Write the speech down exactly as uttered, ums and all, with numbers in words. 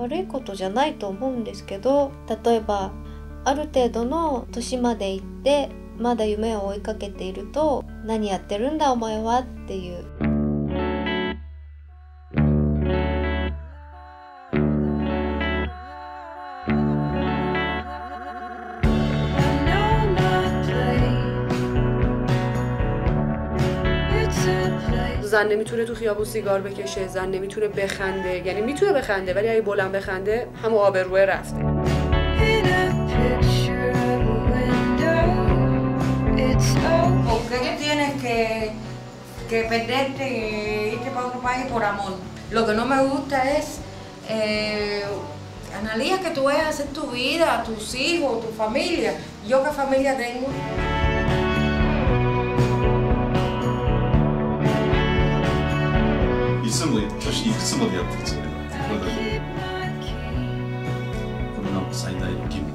悪いことじゃないと思うんですけど、例えばある程度の年まで行ってまだ夢を追いかけていると、何やってるんだお前はっていう。 زن نمیتونه تو خیابون سیگار بکشه، زن نمیتونه بخنده، یعنی میتونه بخنده ولی اگه بلند بخنده همون آبروه رفته. ¿Por qué tienes que, que perderte e irte para otro país por amor? Lo que no me gusta es, eh, Analía, que tú vayas a hacer tu vida, tus hijos, tu familia. ¿Yo qué familia tengo? Iつも、年いくつまでやってるつもりなんだ。これが、これが最大の義務。